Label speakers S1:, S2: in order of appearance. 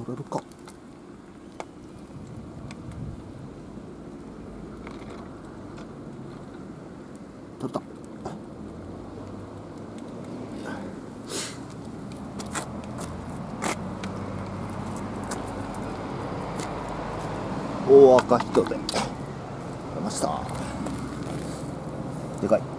S1: 取れるか。取れた。大赤人で出ました。でかい。